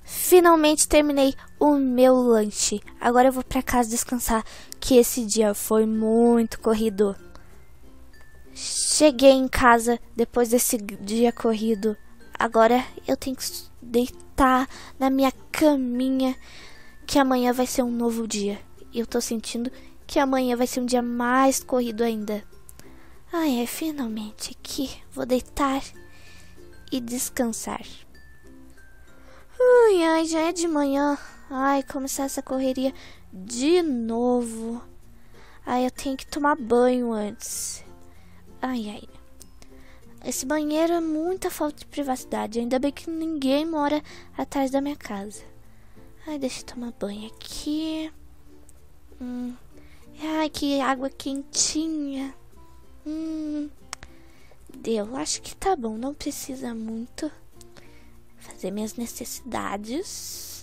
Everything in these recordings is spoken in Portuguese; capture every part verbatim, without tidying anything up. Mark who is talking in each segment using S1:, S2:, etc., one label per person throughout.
S1: Finalmente terminei o meu lanche. Agora eu vou pra casa descansar, que esse dia foi muito corrido. Cheguei em casa depois desse dia corrido. Agora eu tenho que deitar na minha caminha, que amanhã vai ser um novo dia. E eu tô sentindo que amanhã vai ser um dia mais corrido ainda. Ai, é finalmente aqui. Vou deitar e descansar. Ai, ai, já é de manhã. Ai, começar essa correria de novo. Ai, eu tenho que tomar banho antes. Ai, ai. Esse banheiro é muita falta de privacidade. Ainda bem que ninguém mora atrás da minha casa. Ai, deixa eu tomar banho aqui. Hum. Ai, que água quentinha. Hum. Deu, acho que tá bom. Não precisa muito. Fazer minhas necessidades.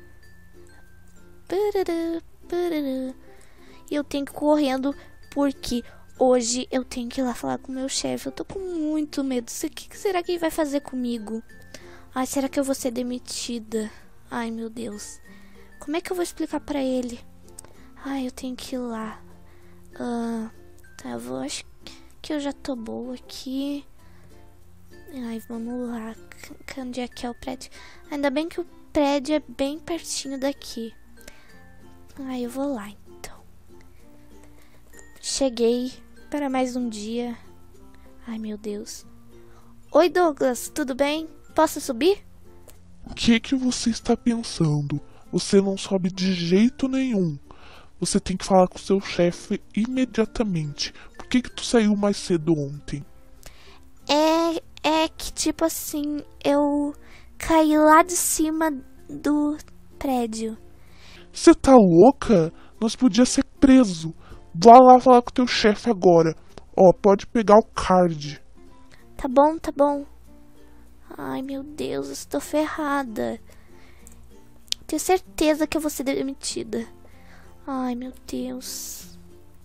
S1: E eu tenho que ir correndo porque hoje eu tenho que ir lá falar com o meu chefe. Eu tô com muito medo. O que será que ele vai fazer comigo? Ai, será que eu vou ser demitida? Ai, meu Deus. Como é que eu vou explicar pra ele? Ai, eu tenho que ir lá. Ah, tá, eu vou, acho que eu já tô boa aqui. Ai, vamos lá. Onde é que é o prédio? Ainda bem que o prédio é bem pertinho daqui. Ai, eu vou lá então. Cheguei para mais um dia. Ai, meu Deus. Oi, Douglas, tudo bem? Posso subir?
S2: O que que você está pensando? Você não sobe de jeito nenhum. Você tem que falar com seu chefe imediatamente. Por que que tu saiu mais cedo ontem?
S1: É, é que tipo assim, eu caí lá de cima do prédio.
S2: Você tá louca? Nós podíamos ser preso. Vá lá falar com teu chefe agora. Ó, pode pegar o card.
S1: Tá bom, tá bom. Ai, meu Deus, eu estou ferrada. Tenho certeza que eu vou ser demitida. Ai, meu Deus.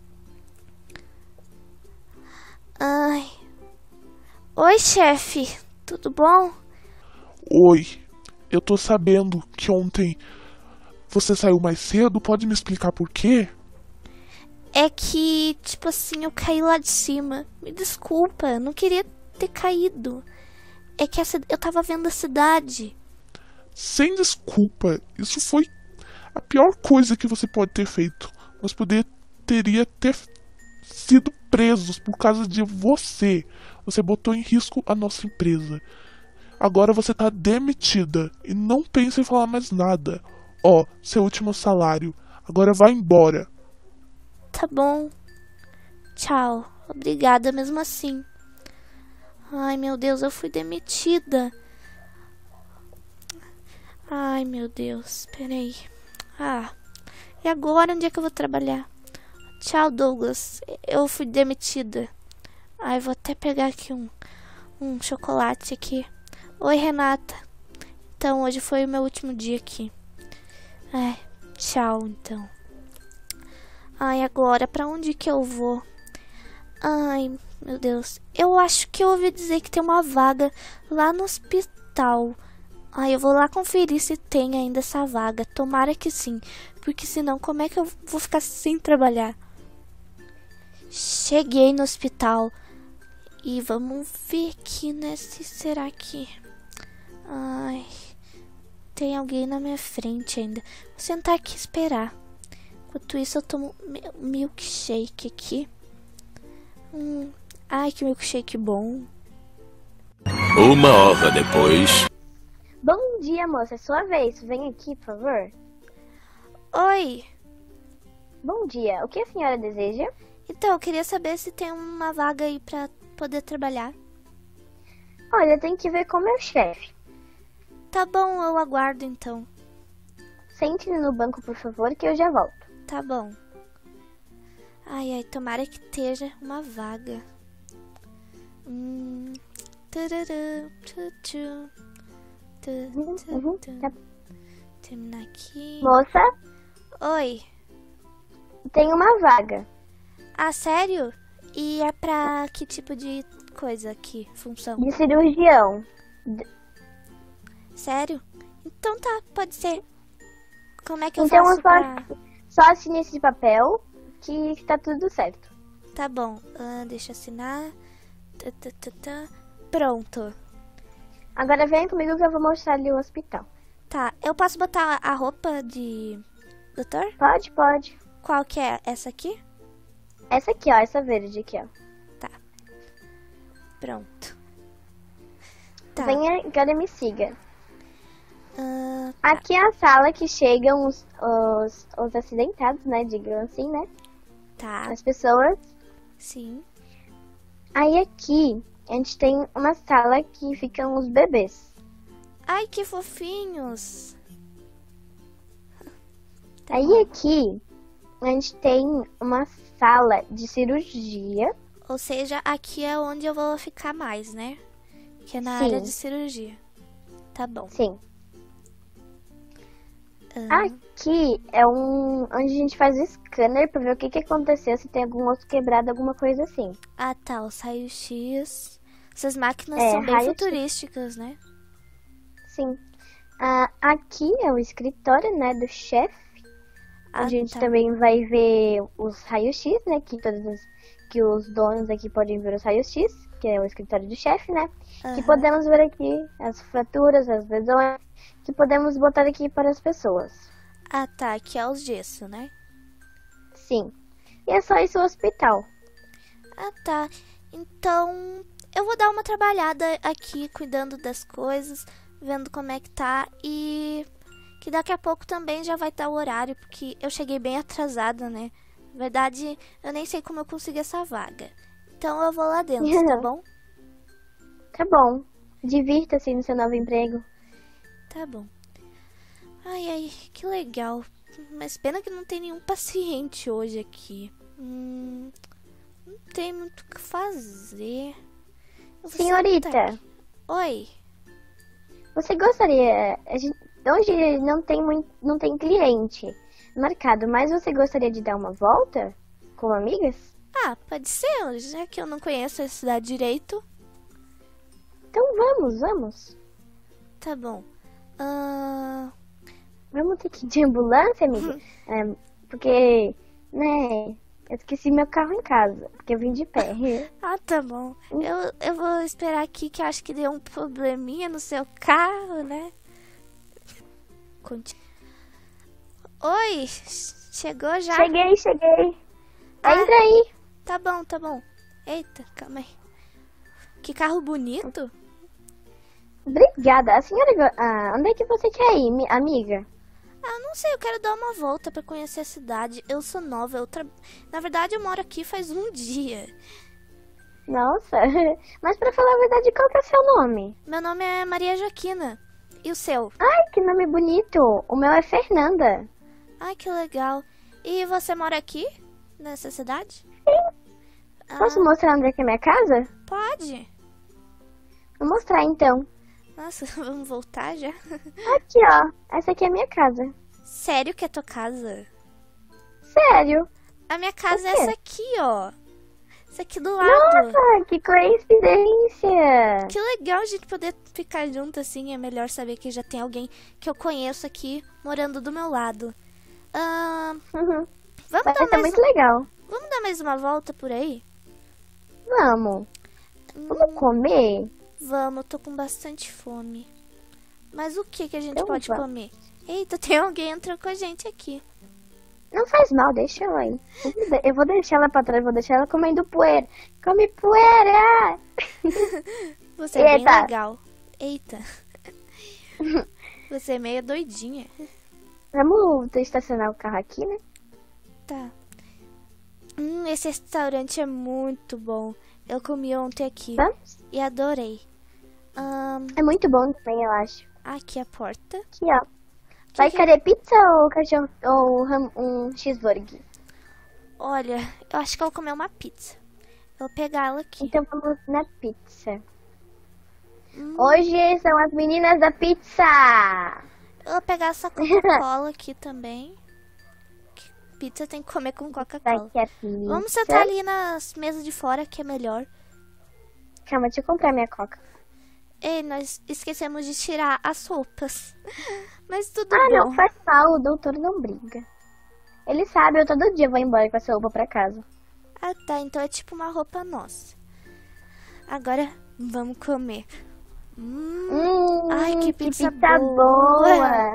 S1: Ai. Oi, chefe. Tudo bom?
S2: Oi, eu tô sabendo que ontem você saiu mais cedo. Pode me explicar por quê?
S1: É que, tipo assim, eu caí lá de cima. Me desculpa, eu não queria ter caído. É que essa, eu tava vendo a cidade.
S2: Sem desculpa, isso foi a pior coisa que você pode ter feito. Nós poder, teria ter sido presos por causa de você. Você botou em risco a nossa empresa. Agora você tá demitida e não pense em falar mais nada. Ó, seu último salário. Agora vai embora.
S1: Tá bom. Tchau. Obrigada mesmo assim. Ai, meu Deus, eu fui demitida. Ai, meu Deus, peraí. Ah, e agora onde é que eu vou trabalhar? Tchau, Douglas. Eu fui demitida. Ai, vou até pegar aqui um, um chocolate aqui. Oi, Renata. Então, hoje foi o meu último dia aqui. Ai, tchau, então. Ai, agora, pra onde que eu vou? Ai, meu Deus. Eu acho que eu ouvi dizer que tem uma vaga lá no hospital. Ai, eu vou lá conferir se tem ainda essa vaga. Tomara que sim. Porque senão, como é que eu vou ficar sem trabalhar? Cheguei no hospital. E vamos ver aqui, né? Se será que... Ai... Tem alguém na minha frente ainda. Vou sentar aqui e esperar. Enquanto isso, eu tomo milkshake aqui. Hum, ai, que milkshake bom.
S3: Uma hora depois.
S4: Bom dia, moça. É sua vez. Vem aqui, por favor.
S1: Oi.
S4: Bom dia. O que a senhora deseja?
S1: Então, eu queria saber se tem uma vaga aí pra poder trabalhar.
S4: Olha, tem que ver com o meu chefe.
S1: Tá bom, eu aguardo então.
S4: Sente-se no banco, por favor, que eu já volto.
S1: Tá bom. Ai, ai, tomara que esteja uma vaga. Hum. Tarará, tchu, tchu,
S4: Uhum,
S1: tchu,
S4: uhum,
S1: tchu.
S4: tá.
S1: Terminar aqui.
S4: Moça,
S1: Oi.
S4: tem uma vaga.
S1: Ah, sério? E é pra que tipo de coisa aqui? Função?
S4: De cirurgião.
S1: Sério? Então tá, pode ser. Como é que eu
S4: Então
S1: faço
S4: eu
S1: pra...
S4: só, só assine esse papel que tá tudo certo.
S1: Tá bom, ah, deixa eu assinar. Tá, tá, tá, tá. Pronto.
S4: Agora vem comigo que eu vou mostrar ali o hospital.
S1: Tá, eu posso botar a roupa de doutor?
S4: Pode, pode.
S1: Qual que é? Essa aqui?
S4: Essa aqui, ó, essa verde aqui, ó.
S1: Tá. Pronto. Tá.
S4: Venha, agora me siga.
S1: Ah,
S4: Aqui é a sala que chegam os, os, os acidentados, né? Digam assim, né?
S1: tá,
S4: As pessoas.
S1: sim.
S4: Aí aqui a gente tem uma sala que ficam os bebês.
S1: Ai, que fofinhos. Tá
S4: Aí
S1: bom.
S4: aqui a gente tem uma sala de cirurgia.
S1: Ou seja, aqui é onde eu vou ficar mais, né? Que é na
S4: Sim.
S1: área de cirurgia. Tá bom.
S4: Sim.
S1: Ah,
S4: Aqui é um onde a gente faz o scanner pra ver o que, que aconteceu, se tem algum osso quebrado, alguma coisa assim.
S1: ah, tá. Os raios-x. Essas máquinas
S4: É,
S1: são bem
S4: raio-x.
S1: futurísticas, né?
S4: Sim. Ah, aqui é o escritório, né, do chefe.
S1: Ah,
S4: A gente
S1: tá.
S4: também vai ver os raios-x, né? Que todos os, que os donos aqui podem ver os raios-x, que é o escritório do chefe, né? Que
S1: Aham.
S4: podemos ver aqui as fraturas, as lesões, que podemos botar aqui para as pessoas.
S1: Ah, tá. Aqui é os gesso, né?
S4: Sim. E é só isso o hospital.
S1: Ah, tá. Então, eu vou dar uma trabalhada aqui, cuidando das coisas, vendo como é que tá. E que daqui a pouco também já vai estar o horário, porque eu cheguei bem atrasada, né? Na verdade, eu nem sei como eu consegui essa vaga. Então, eu vou lá dentro, tá bom?
S4: Tá bom. Divirta-se no seu novo emprego.
S1: Tá bom. Ai, ai, que legal. Mas pena que não tem nenhum paciente hoje aqui. Hum, não tem muito o que fazer. Eu vou
S4: Senhorita,
S1: sentar aqui. Oi.
S4: você gostaria... A gente, hoje não tem, muito, não tem cliente marcado, mas você gostaria de dar uma volta com amigas?
S1: Ah, pode ser, já que eu não conheço a cidade direito.
S4: Então vamos, vamos.
S1: Tá bom. Ah,
S4: Vamos ter que ir de ambulância, amiga? É, porque, né, eu esqueci meu carro em casa, porque eu vim de pé.
S1: ah, tá bom. Eu, eu vou esperar aqui que eu acho que deu um probleminha no seu carro, né? Conti- Oi, chegou já?
S4: Cheguei, cheguei.
S1: Ah.
S4: Entra aí.
S1: Tá bom, tá bom. Eita, calma aí. Que carro bonito.
S4: Obrigada. A senhora, go- ah, onde é que você quer ir, mi- amiga?
S1: Ah, não sei, eu quero dar uma volta pra conhecer a cidade. Eu sou nova, eu tra... na verdade eu moro aqui faz um dia.
S4: Nossa, mas pra falar a verdade, qual que é o seu nome?
S1: Meu nome é Maria Joaquina. E o seu?
S4: Ai, que nome bonito. O meu é Fernanda.
S1: Ai, que legal. E você mora aqui? Nessa cidade? Ah,
S4: Posso mostrar onde é que é minha casa?
S1: pode.
S4: Vou mostrar então.
S1: Nossa, vamos voltar já?
S4: Aqui, ó. Essa aqui é a minha casa.
S1: Sério que é tua casa?
S4: Sério.
S1: A minha casa é
S4: quê?
S1: essa aqui, ó. Essa aqui do lado.
S4: Nossa, que coincidência.
S1: Que legal a gente poder ficar junto assim. É melhor saber que já tem alguém que eu conheço aqui morando do meu lado. Ah,
S4: Uhum.
S1: vamos,
S4: Vai
S1: dar
S4: ser
S1: mais,
S4: muito legal.
S1: vamos dar mais uma volta por aí?
S4: Vamos. Vamos comer?
S1: Vamos, eu tô com bastante fome. Mas o que que a gente
S4: Então
S1: pode
S4: vamos.
S1: comer? Eita, tem alguém entrando com a gente aqui.
S4: Não faz mal, deixa ela aí. Eu vou deixar ela pra trás, vou deixar ela comendo poeira. Come poeira!
S1: Você é bem
S4: Eita.
S1: legal. Eita. Você é meio doidinha.
S4: Vamos estacionar o carro aqui, né?
S1: Tá. Hum, esse restaurante é muito bom. Eu comi ontem aqui
S4: Vamos?
S1: e adorei. Ahn,
S4: É muito bom também, eu acho.
S1: aqui é a porta.
S4: Aqui, ó. Vai
S1: que-
S4: querer pizza ou cachorro ou ham- um cheeseburger?
S1: Olha, eu acho que eu vou comer uma pizza. Eu vou pegar ela aqui.
S4: Então vamos na pizza.
S1: Hum,
S4: Hoje são as meninas da pizza!
S1: eu vou pegar essa Coca-Cola aqui também. Que Pizza tem que comer com Coca-Cola.
S4: Daqui a pizza.
S1: Vamos sentar ali nas mesas de fora que é melhor.
S4: Calma, deixa eu comprar minha coca.
S1: Ei, nós esquecemos de tirar as roupas. Mas tudo
S4: Ah,
S1: bom.
S4: não, faz mal, o doutor não briga. Ele sabe, eu todo dia vou embora com essa roupa pra casa.
S1: Ah, tá. Então é tipo uma roupa nossa. Agora vamos comer. Hum,
S4: Hum,
S1: ai, que
S4: que
S1: pizza,
S4: pizza
S1: boa.
S4: boa.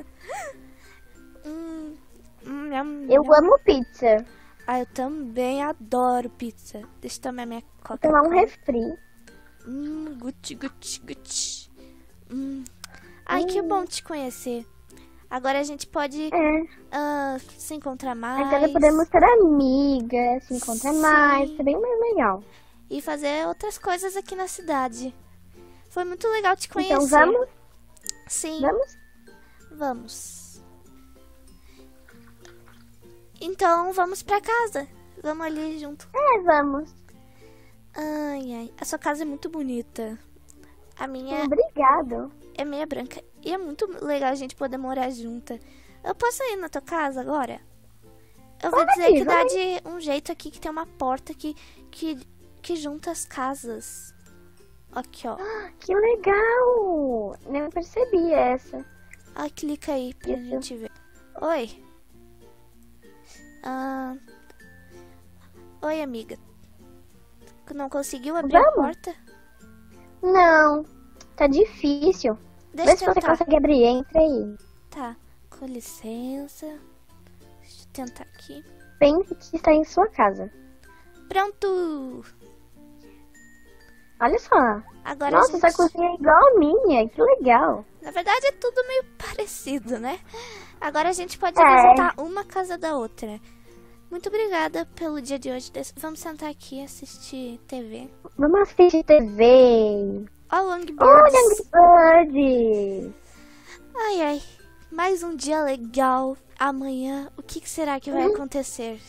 S1: hum, hum, nham,
S4: Eu
S1: nham.
S4: amo pizza.
S1: Ah, eu também adoro pizza. Deixa eu tomar minha
S4: Vou
S1: coca.
S4: tomar um refri.
S1: Hum, guti, guti, guti. Hum. Ai, que bom te conhecer. Agora a gente pode
S4: É,
S1: ah, se encontrar mais.
S4: agora podemos ser amigas, se encontrar
S1: Sim.
S4: mais, ser bem mais legal.
S1: E fazer outras coisas aqui na cidade. Foi muito legal te conhecer.
S4: Então vamos?
S1: Sim,
S4: Vamos?
S1: vamos. Então vamos pra casa. Vamos ali junto.
S4: É, vamos.
S1: Ai, ai. A sua casa é muito bonita. A minha
S4: Obrigado.
S1: é meia branca. E é muito legal a gente poder morar junta. Eu posso ir na tua casa agora? Eu vou
S4: Pode,
S1: dizer que dá
S4: vai.
S1: de um jeito aqui que tem uma porta que, que, que junta as casas. Aqui, ó.
S4: Que legal. Nem percebi essa.
S1: Ah, clica aí pra
S4: Isso.
S1: gente ver. Oi. Ah... Oi, amiga. Não conseguiu abrir a
S4: Vamos?
S1: porta?
S4: Não, tá difícil.
S1: Deixa
S4: Vê
S1: eu
S4: se você
S1: tentar.
S4: consegue abrir. Entra aí.
S1: Tá, com licença. Deixa eu tentar aqui.
S4: Pense que está em sua casa.
S1: Pronto!
S4: Olha só.
S1: Agora
S4: Nossa,
S1: a
S4: essa
S1: gente...
S4: cozinha é igual a minha. Que legal.
S1: Na verdade é tudo meio parecido, né? Agora a gente pode
S4: É.
S1: visitar uma casa da outra. Muito obrigada pelo dia de hoje. Des- Vamos sentar aqui e assistir T V.
S4: Vamos assistir T V.
S1: Ó, o Angry
S4: Olha,
S1: Birds.
S4: Angry Birds.
S1: Ai, ai. Mais um dia legal. Amanhã, o que que será que vai
S4: Uhum.
S1: acontecer?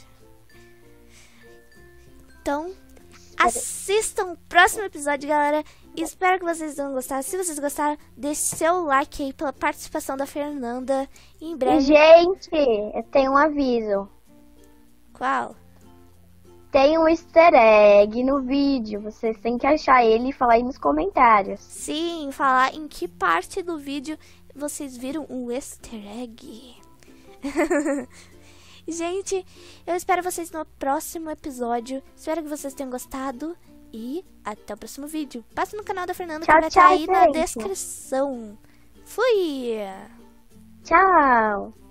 S1: Então, assistam o próximo episódio, galera. Espero que vocês tenham gostado. Se vocês gostaram, deixe seu like aí pela participação da Fernanda. E em
S4: E,
S1: breve...
S4: gente, eu tenho um aviso.
S1: Qual?
S4: Tem um easter egg no vídeo. Vocês têm que achar ele e falar aí nos comentários.
S1: Sim, falar em que parte do vídeo vocês viram um easter egg. Gente, eu espero vocês no próximo episódio. Espero que vocês tenham gostado. E até o próximo vídeo. Passe no canal da Fernanda
S4: Tchau,
S1: que vai estar
S4: tchau,
S1: aí na
S4: gente.
S1: descrição. Fui!
S4: Tchau.